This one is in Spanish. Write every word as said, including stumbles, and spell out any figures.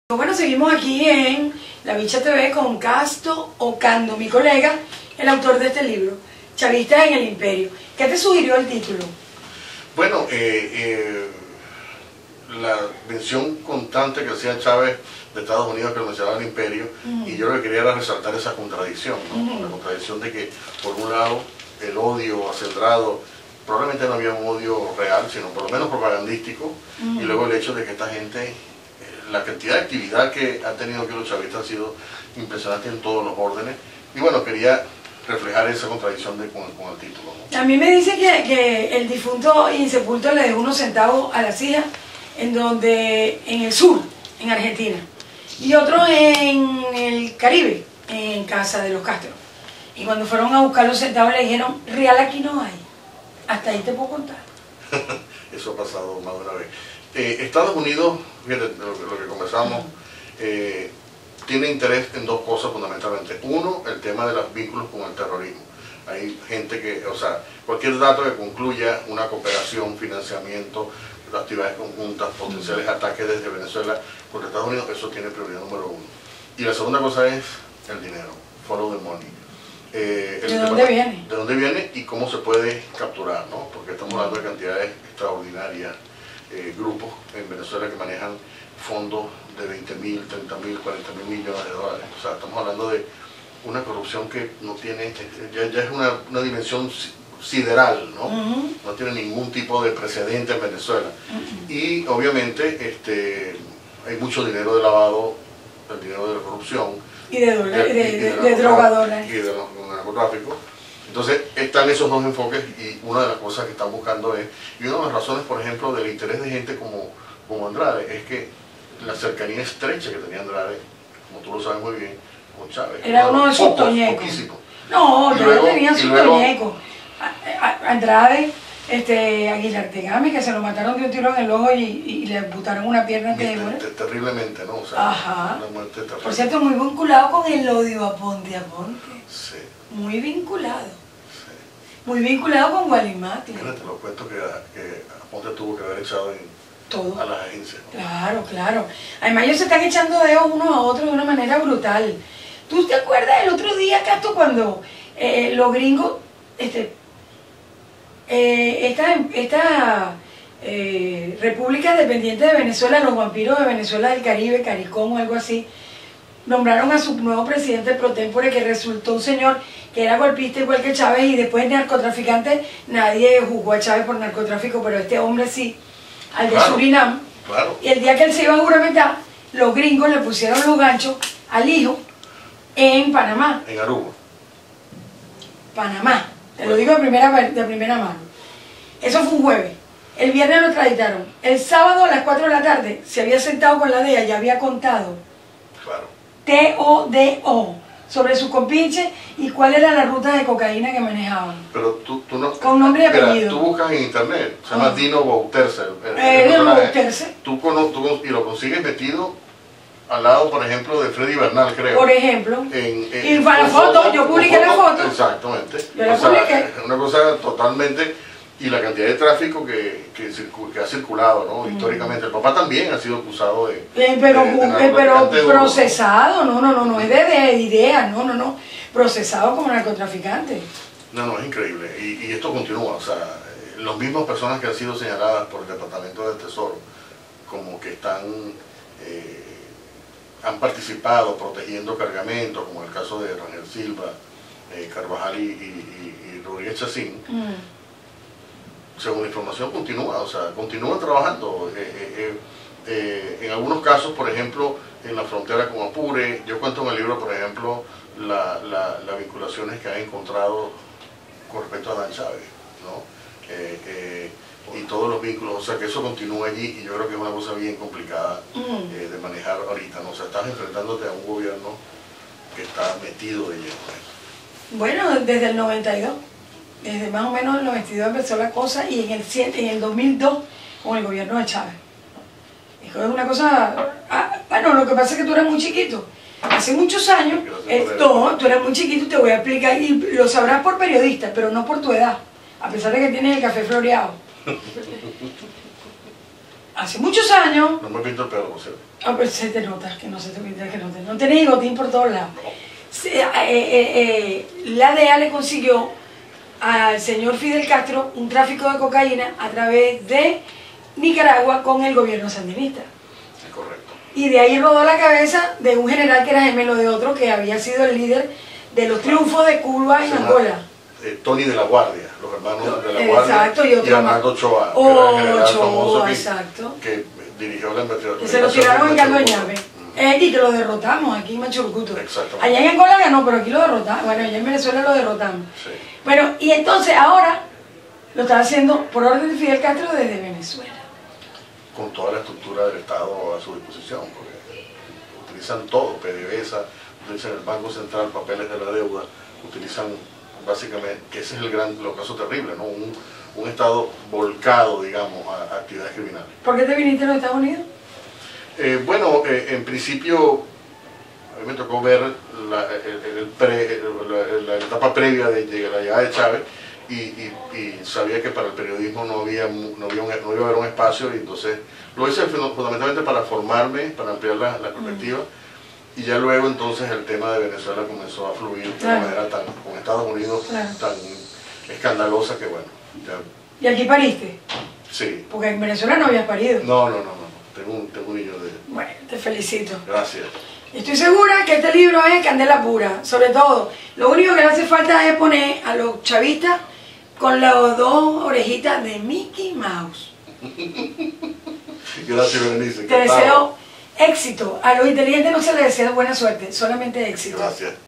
Bueno, seguimos aquí en La Bicha T V con Casto Ocando, mi colega, el autor de este libro, Chavistas en el Imperio. ¿Qué te sugirió el título? Bueno, eh, eh, la mención constante que hacía Chávez de Estados Unidos, que lo mencionaba el imperio, uh-huh. y yo lo que quería era resaltar esa contradicción, ¿no? Uh-huh. La contradicción de que, por un lado, el odio acendrado, probablemente no había un odio real, sino por lo menos propagandístico, uh-huh. y luego el hecho de que esta gente, la cantidad de actividad que han tenido aquí los chavistas ha sido impresionante en todos los órdenes, y bueno, quería reflejar esa contradicción de, con, con el título, ¿no? A mí me dice que, que el difunto insepulto le dejó unos centavos a las hijas, en donde, en el sur, en Argentina, y otro en el Caribe, en casa de los Castro. Y cuando fueron a buscar los centavos le dijeron, real aquí no hay. Hasta ahí te puedo contar. Eso ha pasado más de una vez. Eh, Estados Unidos, fíjate lo, lo que conversamos, eh, tiene interés en dos cosas fundamentalmente. Uno, el tema de los vínculos con el terrorismo. Hay gente que, o sea, cualquier dato que concluya una cooperación, financiamiento, actividades conjuntas, potenciales ataques desde Venezuela contra Estados Unidos, eso tiene prioridad número uno. Y la segunda cosa es el dinero, follow the money. Eh, ¿De dónde viene? De dónde viene y cómo se puede capturar, ¿no? Porque estamos hablando de cantidades extraordinarias, eh, grupos en Venezuela que manejan fondos de veinte mil, treinta mil, cuarenta mil millones de dólares. O sea, estamos hablando de una corrupción que no tiene, ya, ya es una, una dimensión sideral, ¿no? Uh-huh. No tiene ningún tipo de precedente en Venezuela. Uh-huh. Y obviamente este, hay mucho dinero de lavado, el dinero de la corrupción. Y de, de, de, de, de, de drogadores. Y de narcotráfico. Entonces están esos dos enfoques y una de las cosas que están buscando es, y una de las razones, por ejemplo, del interés de gente como, como Andrade, es que la cercanía estrecha que tenía Andrade, como tú lo sabes muy bien, con Chávez. Era uno de sus toñecos. No, yo tenía sus toñecos. Andrade, este, Aguilar Tegami, que se lo mataron de un tiro en el ojo y, y le amputaron una pierna te, te, terriblemente, ¿no? O sea, ajá. Una muerte terrible. Por cierto, muy vinculado con el odio a Ponte a Ponte. Sí. Muy vinculado. Sí. Muy vinculado con Gualimati. Mira, te lo cuento que, que Ponte tuvo que haber echado en, todo. A las agencias, ¿no? Claro, claro. Además ellos se están echando dedos unos a otros de una manera brutal. ¿Tú te acuerdas el otro día, Casto, cuando eh, los gringos, este, eh, esta, esta eh, República Independiente de Venezuela, los vampiros de Venezuela del Caribe, CARICOM o algo así, nombraron a su nuevo presidente pro tempore, que resultó un señor que era golpista igual que Chávez y después narcotraficante? Nadie juzgó a Chávez por narcotráfico, pero este hombre sí, al de claro, Surinam. Claro. Y el día que él se iba a juramentar, los gringos le pusieron los ganchos al hijo en Panamá. En Aruba. Panamá. Te lo digo de primera, de primera mano. Eso fue un jueves. El viernes lo extraditaron. El sábado a las cuatro de la tarde se había sentado con la D E A y había contado claro. T O D O sobre sus compinches y cuál era la ruta de cocaína que manejaban. Pero tú, tú no... Con nombre y apellido. Tú buscas en internet, se llama uh-huh. Dino Bouterse. Eh, Bouterse. Tú, tú, y lo consigues metido al lado, por ejemplo, de Freddy Bernal, creo. Por ejemplo. En, en, y para la foto, foto, yo publiqué foto, la foto. Exactamente. Yo la o sea, publiqué. Es una cosa totalmente... Y la cantidad de tráfico que, que, circul, que ha circulado, ¿no? Mm. Históricamente. El papá también ha sido acusado de... Eh, pero de, de eh, pero procesado, no, no, no, no es de, de ideas, no, no, no. Procesado como narcotraficante. No, no, es increíble. Y, y esto continúa, o sea, las mismas personas que han sido señaladas por el Departamento del Tesoro como que están... Eh, han participado protegiendo cargamentos, como el caso de Rangel Silva, eh, Carvajal y, y, y Rodríguez Chacín, mm. según la información continúa, o sea, continúan trabajando. Eh, eh, eh, en algunos casos, por ejemplo, en la frontera con Apure, yo cuento en el libro, por ejemplo, las la, la vinculaciones que han encontrado con respecto a Dan Chávez, ¿no? Eh, eh, y todos los vínculos, o sea que eso continúa allí y yo creo que es una cosa bien complicada mm. eh, de manejar ahorita, ¿no? O sea, estás enfrentándote a un gobierno que está metido de lleno. Bueno, desde el noventa y dos, desde más o menos el noventa y dos empezó la cosa y en el, en el dos mil dos con el gobierno de Chávez. Es una cosa, ah, bueno, lo que pasa es que tú eras muy chiquito. Hace muchos años, eh, no, tú eras muy chiquito y te voy a explicar, y lo sabrás por periodista, pero no por tu edad, a pesar de que tienes el café floreado. hace muchos años... No me pinto el pelo, por cierto. Ah, pero se te nota, que no se te pinta, que no te... No tenés bigotín por todos lados. Se- eh, eh, eh, la D E A le consiguió al señor Fidel Castro un tráfico de cocaína a través de Nicaragua con el gobierno sandinista. Es correcto. Y de ahí rodó la cabeza de un general que era gemelo de otro, que había sido el líder de los triunfos de Cuba en Se llama, Angola. eh, Tony de la Guardia, los hermanos de la Guardia. Exacto, y otro más. Arnaldo Ochoa, que Oh, era el general Ochoa, famoso que, exacto. que dirigió la investigación. Que se lo tiraron en caldo de llave. Eh, y que lo derrotamos aquí en Machurucuto. Exactamente. Allá en Angola ganó, pero aquí lo derrotamos. Bueno, allá en Venezuela lo derrotamos. Sí. Bueno, y entonces ahora lo está haciendo por orden de Fidel Castro desde Venezuela. Con toda la estructura del Estado a su disposición, porque utilizan todo, PDVSA, utilizan el Banco Central, papeles de la deuda, utilizan básicamente, que ese es el gran, lo caso terrible, ¿no? Un, un Estado volcado, digamos, a, a actividades criminales. ¿Por qué te viniste a los Estados Unidos? Eh, bueno, eh, en principio, a mí me tocó ver la, el, el pre- la, la etapa previa de, de la llegada de Chávez y, y, y sabía que para el periodismo no había, mu- no, había un, no iba a haber un espacio, y entonces lo hice fun- fundamentalmente para formarme, para ampliar la, la perspectiva, y ya luego entonces el tema de Venezuela comenzó a fluir de Claro. una manera tan, con Estados Unidos, Claro. tan escandalosa que bueno, ya, ¿Y aquí pariste? sí. Porque en Venezuela no habías parido. No, no, no, no, tengo un, tengo un niño de... Bueno, te felicito. Gracias. Estoy segura que este libro es candela pura, sobre todo. Lo único que le hace falta es poner a los chavistas con las dos orejitas de Mickey Mouse. Gracias, Berenice. Te deseo éxito. A los inteligentes no se les desea buena suerte, solamente éxito. Gracias.